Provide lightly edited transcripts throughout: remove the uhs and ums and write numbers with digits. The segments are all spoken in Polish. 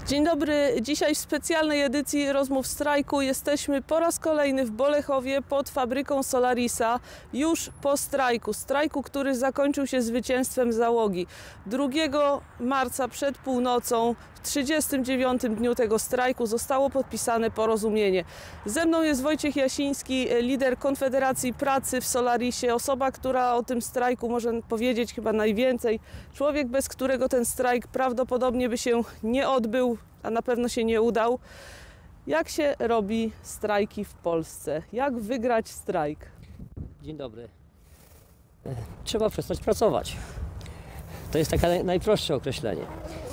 Dzień dobry. Dzisiaj w specjalnej edycji Rozmów Strajku jesteśmy po raz kolejny w Bolechowie pod fabryką Solarisa. Już po strajku, który zakończył się zwycięstwem załogi. 2 marca przed północą, w 39. dniu tego strajku zostało podpisane porozumienie. Ze mną jest Wojciech Jasiński, lider Konfederacji Pracy w Solarisie, osoba, która o tym strajku może powiedzieć chyba najwięcej. Człowiek, bez którego ten strajk prawdopodobnie by się nie odbył, a na pewno się nie udał. Jak się robi strajki w Polsce? Jak wygrać strajk? Dzień dobry. Trzeba przestać pracować. To jest takie najprostsze określenie.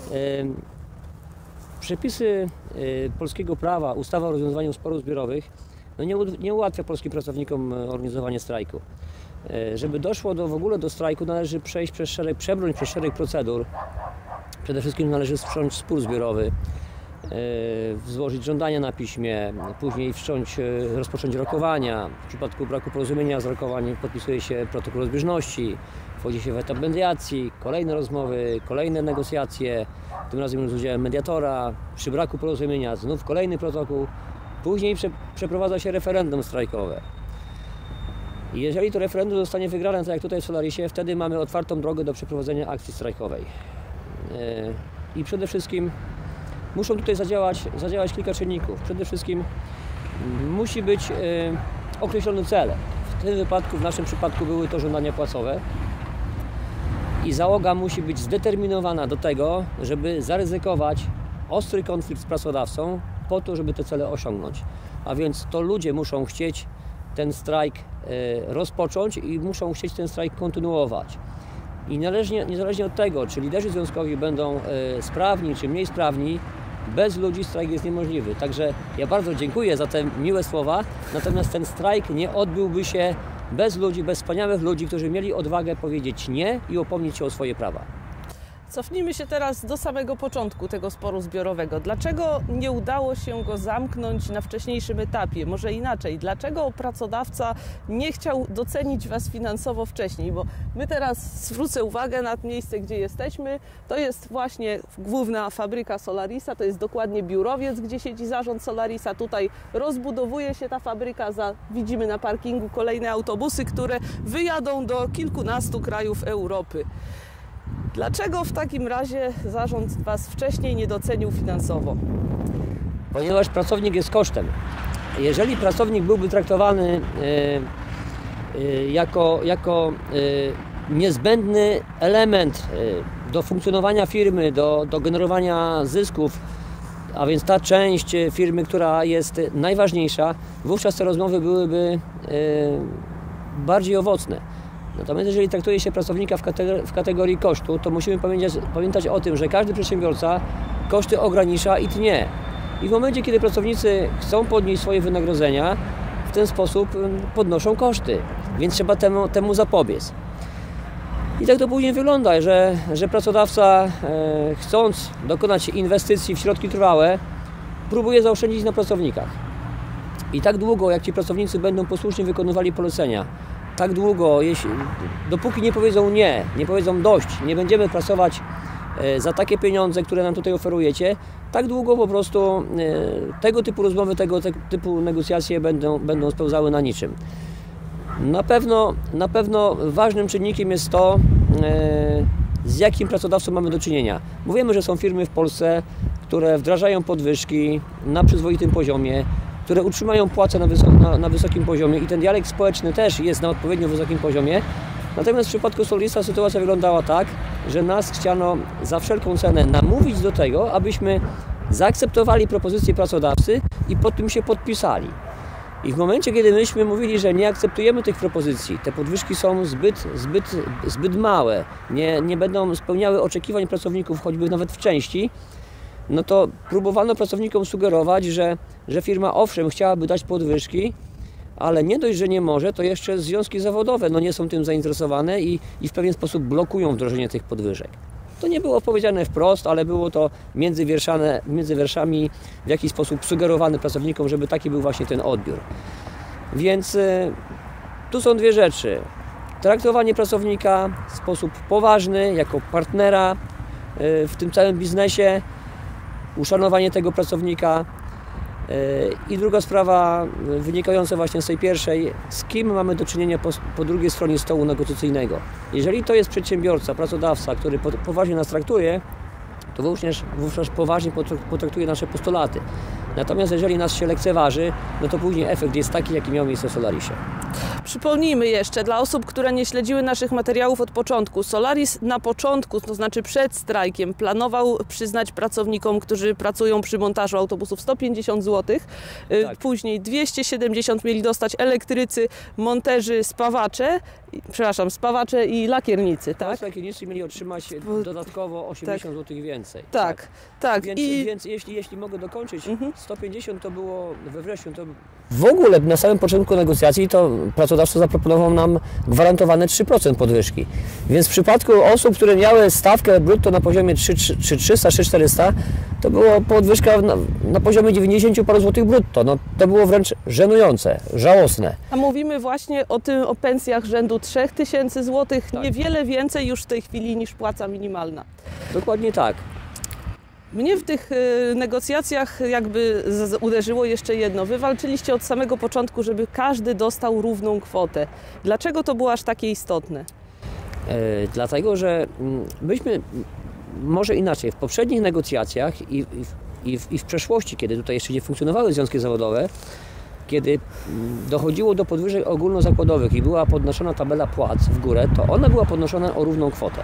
Przepisy polskiego prawa, ustawa o rozwiązaniu sporów zbiorowych nie ułatwia polskim pracownikom organizowania strajku. Żeby doszło w ogóle do strajku, należy przebrnąć przez szereg procedur. Przede wszystkim należy wszcząć spór zbiorowy, złożyć żądania na piśmie, później rozpocząć rokowania. W przypadku braku porozumienia z rokowań podpisuje się protokół rozbieżności, wchodzi się w etap mediacji, kolejne rozmowy, kolejne negocjacje, tym razem już z udziałem mediatora. Przy braku porozumienia znów kolejny protokół, później przeprowadza się referendum strajkowe. I jeżeli to referendum zostanie wygrane, tak jak tutaj w Solarisie, wtedy mamy otwartą drogę do przeprowadzenia akcji strajkowej. I przede wszystkim muszą tutaj zadziałać kilka czynników. Przede wszystkim musi być określony cel. W tym wypadku, w naszym przypadku były to żądania płacowe. I załoga musi być zdeterminowana do tego, żeby zaryzykować ostry konflikt z pracodawcą po to, żeby te cele osiągnąć. A więc to ludzie muszą chcieć ten strajk rozpocząć i muszą chcieć ten strajk kontynuować. I niezależnie od tego, czy liderzy związkowi będą sprawni, czy mniej sprawni, bez ludzi strajk jest niemożliwy. Także ja bardzo dziękuję za te miłe słowa, natomiast ten strajk nie odbyłby się bez ludzi, bez wspaniałych ludzi, którzy mieli odwagę powiedzieć nie i upomnieć się o swoje prawa. Cofnijmy się teraz do samego początku tego sporu zbiorowego. Dlaczego nie udało się go zamknąć na wcześniejszym etapie? Może inaczej, dlaczego pracodawca nie chciał docenić Was finansowo wcześniej? Bo my teraz zwrócę uwagę na miejsce, gdzie jesteśmy. To jest właśnie główna fabryka Solarisa, to jest dokładnie biurowiec, gdzie siedzi zarząd Solarisa. Tutaj rozbudowuje się ta fabryka, widzimy na parkingu kolejne autobusy, które wyjadą do kilkunastu krajów Europy. Dlaczego w takim razie zarząd Was wcześniej nie docenił finansowo? Ponieważ pracownik jest kosztem. Jeżeli pracownik byłby traktowany jako niezbędny element do funkcjonowania firmy, do generowania zysków, a więc ta część firmy, która jest najważniejsza, wówczas te rozmowy byłyby bardziej owocne. Natomiast jeżeli traktuje się pracownika w kategorii kosztu, to musimy pamiętać o tym, że każdy przedsiębiorca koszty ogranicza i tnie. I w momencie, kiedy pracownicy chcą podnieść swoje wynagrodzenia, w ten sposób podnoszą koszty, więc trzeba temu zapobiec. I tak to później wygląda, że pracodawca, chcąc dokonać inwestycji w środki trwałe, próbuje zaoszczędzić na pracownikach. I tak długo, jak ci pracownicy będą posłusznie wykonywali polecenia, tak długo, dopóki nie powiedzą nie, nie powiedzą dość, nie będziemy pracować za takie pieniądze, które nam tutaj oferujecie, tak długo po prostu tego typu rozmowy, tego typu negocjacje będą spełzały na niczym. Na pewno ważnym czynnikiem jest to, z jakim pracodawcą mamy do czynienia. Bo wiemy, że są firmy w Polsce, które wdrażają podwyżki na przyzwoitym poziomie, które utrzymają płace na wysokim poziomie i ten dialog społeczny też jest na odpowiednio wysokim poziomie. Natomiast w przypadku Solarisa sytuacja wyglądała tak, że nas chciano za wszelką cenę namówić do tego, abyśmy zaakceptowali propozycje pracodawcy i pod tym się podpisali. I w momencie, kiedy myśmy mówili, że nie akceptujemy tych propozycji, te podwyżki są zbyt małe, nie będą spełniały oczekiwań pracowników, choćby nawet w części, no to próbowano pracownikom sugerować, że firma owszem chciałaby dać podwyżki, ale nie dość, że nie może, to jeszcze związki zawodowe nie są tym zainteresowane i w pewien sposób blokują wdrożenie tych podwyżek. To nie było powiedziane wprost, ale było to między wierszami w jakiś sposób sugerowane pracownikom, żeby taki był właśnie ten odbiór. Więc tu są dwie rzeczy. Traktowanie pracownika w sposób poważny, jako partnera w tym całym biznesie uszanowanie tego pracownika. I druga sprawa wynikająca właśnie z tej pierwszej, z kim mamy do czynienia po drugiej stronie stołu negocjacyjnego. Jeżeli to jest przedsiębiorca, pracodawca, który poważnie nas traktuje, to wówczas poważnie potraktuje nasze postulaty. Natomiast jeżeli nas się lekceważy, no to później efekt jest taki, jaki miał miejsce w Solarisie. Przypomnijmy jeszcze dla osób, które nie śledziły naszych materiałów od początku. Solaris na początku, to znaczy przed strajkiem, planował przyznać pracownikom, którzy pracują przy montażu autobusów 150 zł. Tak. Później 270 mieli dostać elektrycy, monterzy, spawacze i lakiernicy. Tak? Lakiernicy mieli otrzymać dodatkowo 80 zł więcej. Tak. Więc jeśli mogę dokończyć, 150 to było we wrześniu. W ogóle na samym początku negocjacji to pracodawca zaproponował nam gwarantowane 3% podwyżki. Więc w przypadku osób, które miały stawkę brutto na poziomie 3300, 3400, to było podwyżka na poziomie 90 paru złotych brutto. No, to było wręcz żenujące, żałosne. A mówimy właśnie o pensjach rzędu 3000 zł, Tak. Niewiele więcej już w tej chwili niż płaca minimalna. Dokładnie tak. Mnie w tych negocjacjach jakby uderzyło jeszcze jedno. Wy walczyliście od samego początku, żeby każdy dostał równą kwotę. Dlaczego to było aż takie istotne? Dlatego, że myśmy, może inaczej, w poprzednich negocjacjach i w przeszłości, kiedy tutaj jeszcze nie funkcjonowały związki zawodowe, kiedy dochodziło do podwyżek ogólnozakładowych i była podnoszona tabela płac w górę, to ona była podnoszona o równą kwotę.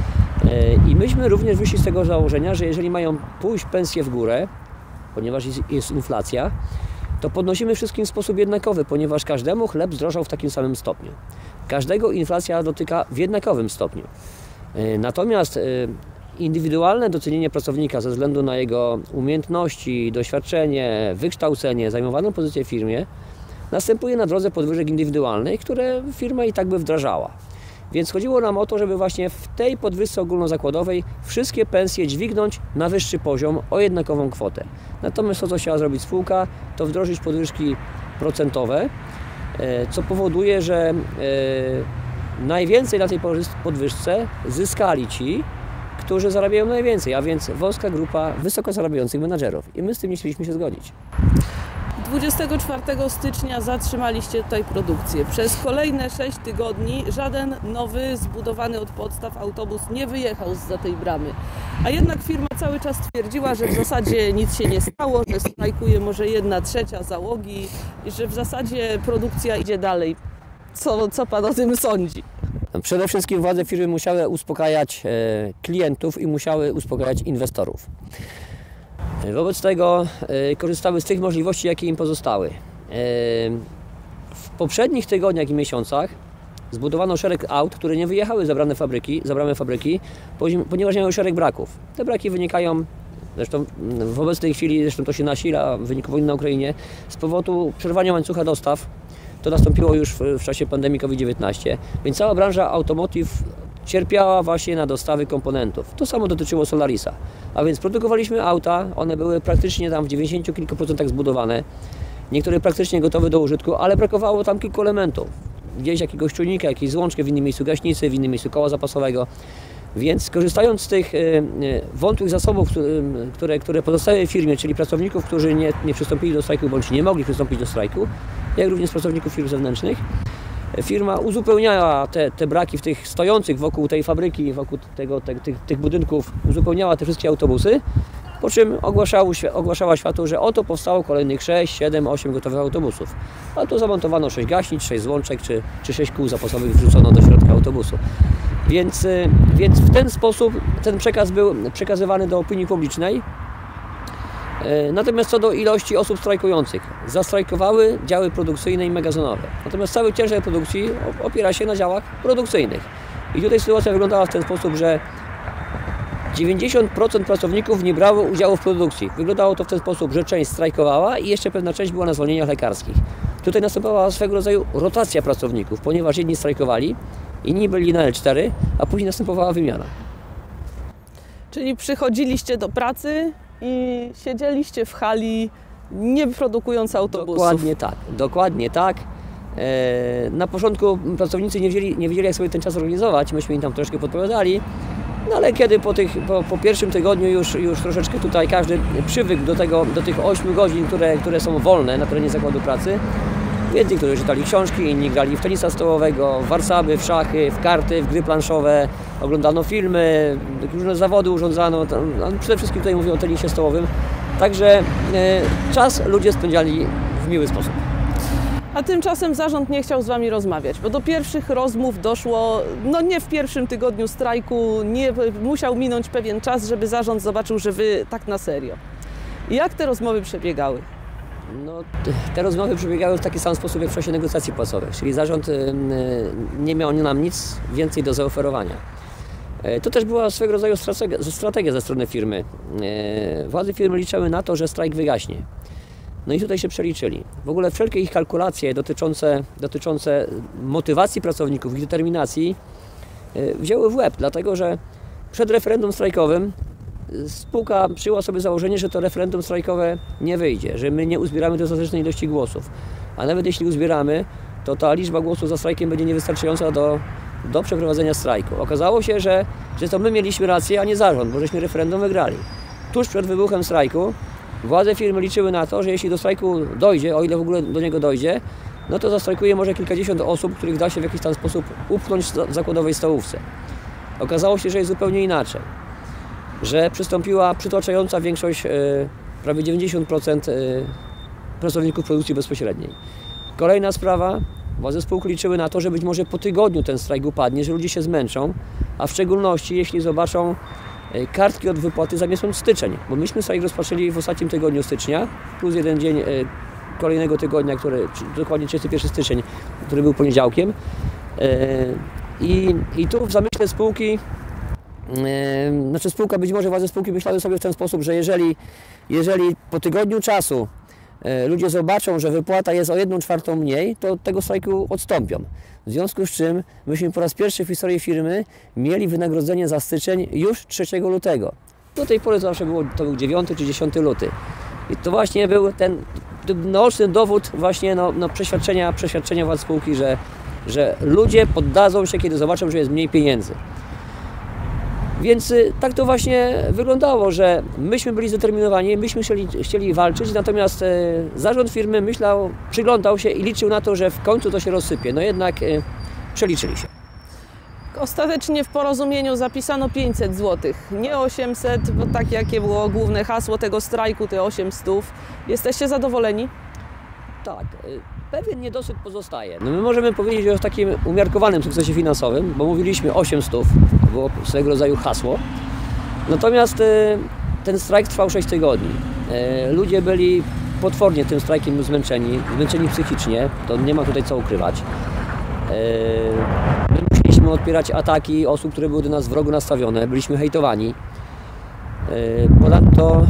I myśmy również wyszli z tego założenia, że jeżeli mają pójść pensje w górę, ponieważ jest inflacja, to podnosimy wszystkim w sposób jednakowy, ponieważ każdemu chleb zdrożał w takim samym stopniu. Każdego inflacja dotyka w jednakowym stopniu. Natomiast indywidualne docenienie pracownika ze względu na jego umiejętności, doświadczenie, wykształcenie, zajmowaną pozycję w firmie następuje na drodze podwyżek indywidualnych, które firma i tak by wdrażała. Więc chodziło nam o to, żeby właśnie w tej podwyżce ogólnozakładowej wszystkie pensje dźwignąć na wyższy poziom o jednakową kwotę. Natomiast to, co chciała zrobić spółka, to wdrożyć podwyżki procentowe, co powoduje, że najwięcej na tej podwyżce zyskali ci, którzy zarabiają najwięcej, a więc wąska grupa wysoko zarabiających menadżerów. I my z tym nie chcieliśmy się zgodzić. 24 stycznia zatrzymaliście tutaj produkcję. Przez kolejne 6 tygodni żaden nowy, zbudowany od podstaw autobus nie wyjechał zza tej bramy. A jednak firma cały czas twierdziła, że w zasadzie nic się nie stało, że strajkuje może 1/3 załogi i że w zasadzie produkcja idzie dalej. Co Pan o tym sądzi? Przede wszystkim władze firmy musiały uspokajać klientów i musiały uspokajać inwestorów. Wobec tego korzystały z tych możliwości, jakie im pozostały. W poprzednich tygodniach i miesiącach zbudowano szereg aut, które nie wyjechały za bramy fabryki, ponieważ miały szereg braków. Te braki wynikają, zresztą w obecnej chwili, zresztą to się nasila w wyniku wojny na Ukrainie, z powodu przerwania łańcucha dostaw. To nastąpiło już w czasie pandemii COVID-19, więc cała branża automotive cierpiała właśnie na dostawy komponentów. To samo dotyczyło Solarisa. A więc produkowaliśmy auta, one były praktycznie tam w 90 kilku procentach zbudowane, niektóre praktycznie gotowe do użytku, ale brakowało tam kilku elementów. Gdzieś jakiegoś czujnika, jakiejś złączkę, w innym miejscu gaśnicy, w innym miejscu koła zapasowego. Więc korzystając z tych wątłych zasobów, które pozostały w firmie, czyli pracowników, którzy nie przystąpili do strajku bądź nie mogli przystąpić do strajku, jak również pracowników firm zewnętrznych, firma uzupełniała te braki w tych stojących wokół tej fabryki, wokół tych budynków, uzupełniała te wszystkie autobusy, po czym ogłaszała światu, że oto powstało kolejnych 6, 7, 8 gotowych autobusów. A tu zamontowano 6 gaśnic, 6 złączek czy 6 kół zapasowych wrzucono do środka autobusu. Więc w ten sposób ten przekaz był przekazywany do opinii publicznej. Natomiast co do ilości osób strajkujących, zastrajkowały działy produkcyjne i magazynowe. Natomiast cały ciężar produkcji opiera się na działach produkcyjnych. I tutaj sytuacja wyglądała w ten sposób, że 90% pracowników nie brało udziału w produkcji. Wyglądało to w ten sposób, że część strajkowała i jeszcze pewna część była na zwolnieniach lekarskich. Tutaj następowała swego rodzaju rotacja pracowników, ponieważ jedni strajkowali, inni byli na L4, a później następowała wymiana. Czyli przychodziliście do pracy i siedzieliście w hali, nie produkując autobusów. Dokładnie tak. Na początku pracownicy nie wiedzieli, jak sobie ten czas organizować, myśmy im tam troszkę podpowiadali. No ale kiedy po pierwszym tygodniu już troszeczkę tutaj każdy przywykł do tych 8 godzin, które są wolne na terenie zakładu pracy, więc niektórzy czytali książki, inni grali w tenisa stołowego, w warcaby, w szachy, w karty, w gry planszowe, oglądano filmy, różne zawody urządzano, przede wszystkim tutaj mówię o tenisie stołowym, także czas ludzie spędzali w miły sposób. A tymczasem zarząd nie chciał z Wami rozmawiać, bo do pierwszych rozmów doszło, no nie w pierwszym tygodniu strajku, musiał minąć pewien czas, żeby zarząd zobaczył, że Wy tak na serio. Jak te rozmowy przebiegały? No, te rozmowy przebiegały w taki sam sposób jak w czasie negocjacji płacowych, czyli zarząd nie miał nam nic więcej do zaoferowania. To też była swego rodzaju strategia ze strony firmy. Władze firmy liczyły na to, że strajk wygaśnie. No i tutaj się przeliczyli. W ogóle wszelkie ich kalkulacje dotyczące motywacji pracowników, ich determinacji wzięły w łeb, dlatego że przed referendum strajkowym spółka przyjęła sobie założenie, że to referendum strajkowe nie wyjdzie, że my nie uzbieramy dostatecznej ilości głosów. A nawet jeśli uzbieramy, to ta liczba głosów za strajkiem będzie niewystarczająca do przeprowadzenia strajku. Okazało się, że to my mieliśmy rację, a nie zarząd, bo żeśmy referendum wygrali. Tuż przed wybuchem strajku władze firmy liczyły na to, że jeśli do strajku dojdzie, o ile w ogóle do niego dojdzie, no to zastrajkuje może kilkadziesiąt osób, których da się w jakiś tam sposób upchnąć w zakładowej stołówce. Okazało się, że jest zupełnie inaczej. Że przystąpiła przytłaczająca większość, prawie 90% pracowników produkcji bezpośredniej. Kolejna sprawa, władze spółki liczyły na to, że być może po tygodniu ten strajk upadnie, że ludzie się zmęczą, a w szczególności jeśli zobaczą kartki od wypłaty za miesiąc styczeń, bo myśmy strajk rozpoczęli w ostatnim tygodniu stycznia, plus jeden dzień kolejnego tygodnia, dokładnie 31 styczeń, który był poniedziałkiem. I tu w zamyśle spółki, spółka, być może władze spółki myślały sobie w ten sposób, że jeżeli po tygodniu czasu ludzie zobaczą, że wypłata jest o 1/4 mniej, to od tego strajku odstąpią. W związku z czym myśmy po raz pierwszy w historii firmy mieli wynagrodzenie za styczeń już 3 lutego. Do tej pory zawsze to był 9 czy 10 luty. I to właśnie był ten naoczny dowód właśnie przeświadczenia władz spółki, że ludzie poddadzą się, kiedy zobaczą, że jest mniej pieniędzy. Więc tak to właśnie wyglądało, że myśmy byli zdeterminowani, myśmy chcieli walczyć, natomiast zarząd firmy przyglądał się i liczył na to, że w końcu to się rozsypie. No jednak przeliczyli się. Ostatecznie w porozumieniu zapisano 500 zł, nie 800, bo tak jakie było główne hasło tego strajku, te 800. Jesteście zadowoleni? Tak. Pewien niedosyt pozostaje. No my możemy powiedzieć o takim umiarkowanym sukcesie finansowym, bo mówiliśmy 800, to było swego rodzaju hasło. Natomiast ten strajk trwał 6 tygodni. Ludzie byli potwornie tym strajkiem zmęczeni psychicznie, to nie ma tutaj co ukrywać. My musieliśmy odpierać ataki osób, które były do nas wrogo nastawione, byliśmy hejtowani. Ponadto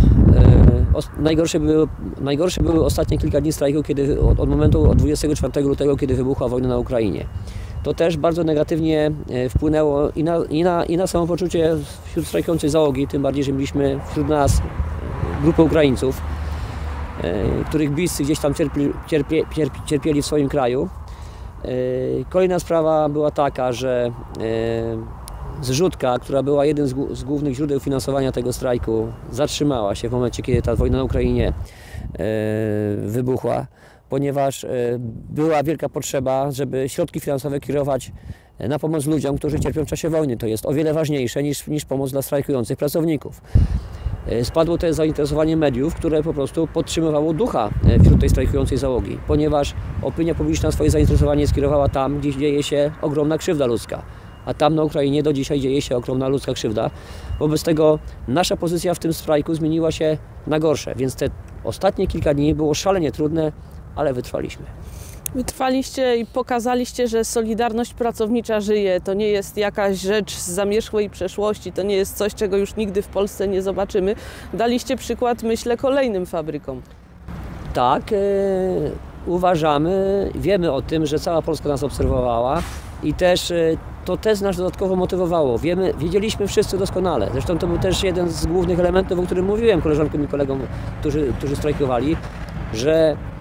najgorsze były ostatnie kilka dni strajku, od 24 lutego, kiedy wybuchła wojna na Ukrainie. To też bardzo negatywnie wpłynęło i na samopoczucie wśród strajkującej załogi, tym bardziej, że mieliśmy wśród nas grupę Ukraińców, których bliscy gdzieś tam cierpieli w swoim kraju. Kolejna sprawa była taka, że zrzutka, która była jednym z głównych źródeł finansowania tego strajku, zatrzymała się w momencie, kiedy ta wojna na Ukrainie wybuchła, ponieważ była wielka potrzeba, żeby środki finansowe kierować na pomoc ludziom, którzy cierpią w czasie wojny. To jest o wiele ważniejsze niż pomoc dla strajkujących pracowników. Spadło też zainteresowanie mediów, które po prostu podtrzymywało ducha wśród tej strajkującej załogi, ponieważ opinia publiczna swoje zainteresowanie skierowała tam, gdzie dzieje się ogromna krzywda ludzka. A tam na Ukrainie do dzisiaj dzieje się ogromna ludzka krzywda. Wobec tego nasza pozycja w tym strajku zmieniła się na gorsze, więc te ostatnie kilka dni było szalenie trudne, ale wytrwaliśmy. Wytrwaliście i pokazaliście, że solidarność pracownicza żyje. To nie jest jakaś rzecz z zamierzchłej przeszłości, to nie jest coś, czego już nigdy w Polsce nie zobaczymy. Daliście przykład, myślę, kolejnym fabrykom. Tak, uważamy, wiemy o tym, że cała Polska nas obserwowała i też to też nas dodatkowo motywowało. Wiedzieliśmy wszyscy doskonale. Zresztą to był też jeden z głównych elementów, o którym mówiłem koleżankom i kolegom, którzy strajkowali, że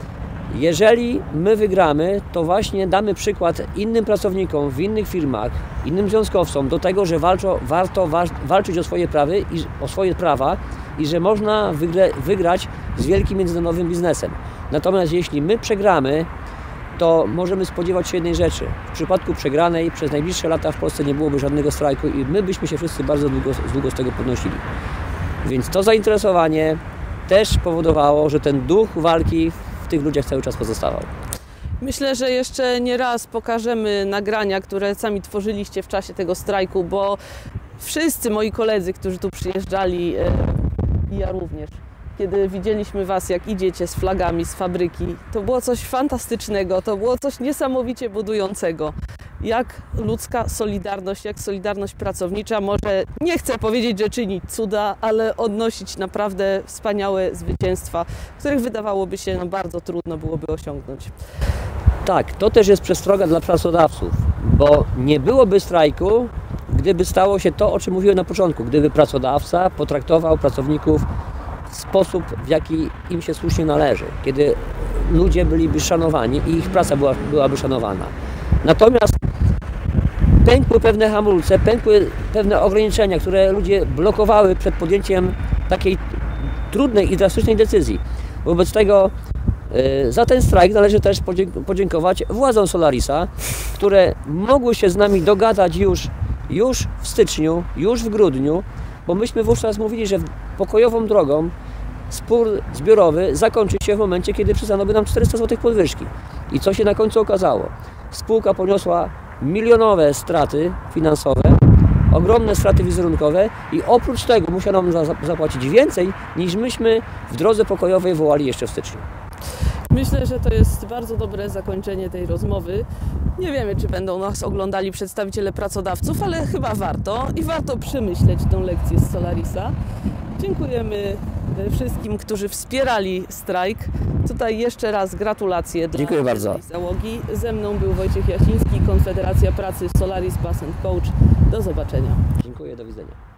Jeżeli my wygramy, to właśnie damy przykład innym pracownikom w innych firmach, innym związkowcom do tego, że warto walczyć o swoje prawa i że można wygrać z wielkim międzynarodowym biznesem. Natomiast jeśli my przegramy, to możemy spodziewać się jednej rzeczy. W przypadku przegranej przez najbliższe lata w Polsce nie byłoby żadnego strajku i my byśmy się wszyscy bardzo długo z tego podnosili. Więc to zainteresowanie też powodowało, że ten duch walki w tych ludziach cały czas pozostawał. Myślę, że jeszcze nie raz pokażemy nagrania, które sami tworzyliście w czasie tego strajku, bo wszyscy moi koledzy, którzy tu przyjeżdżali, i ja również, kiedy widzieliśmy Was, jak idziecie z flagami z fabryki, to było coś fantastycznego, to było coś niesamowicie budującego. Jak ludzka solidarność, jak solidarność pracownicza może, nie chcę powiedzieć, że czynić cuda, ale odnosić naprawdę wspaniałe zwycięstwa, których wydawałoby się bardzo trudno byłoby osiągnąć. Tak, to też jest przestroga dla pracodawców, bo nie byłoby strajku, gdyby stało się to, o czym mówiłem na początku, gdyby pracodawca potraktował pracowników w sposób, w jaki im się słusznie należy, kiedy ludzie byliby szanowani i ich praca byłaby szanowana. Natomiast pękły pewne hamulce, pękły pewne ograniczenia, które ludzie blokowały przed podjęciem takiej trudnej i drastycznej decyzji. Wobec tego za ten strajk należy też podziękować władzom Solarisa, które mogły się z nami dogadać już w styczniu, już w grudniu, bo myśmy wówczas mówili, że pokojową drogą spór zbiorowy zakończy się w momencie, kiedy przyznano by nam 400 zł podwyżki. I co się na końcu okazało? Spółka poniosła milionowe straty finansowe, ogromne straty wizerunkowe i oprócz tego musiano nam zapłacić więcej, niż myśmy w drodze pokojowej wołali jeszcze w styczniu. Myślę, że to jest bardzo dobre zakończenie tej rozmowy. Nie wiemy, czy będą nas oglądali przedstawiciele pracodawców, ale chyba warto i warto przemyśleć tę lekcję z Solarisa. Dziękujemy wszystkim, którzy wspierali strajk. Tutaj jeszcze raz gratulacje dla Dziękuję bardzo. załogi. Ze mną był Wojciech Jasiński, Konfederacja Pracy Solaris Bus & Coach. Do zobaczenia. Dziękuję, do widzenia.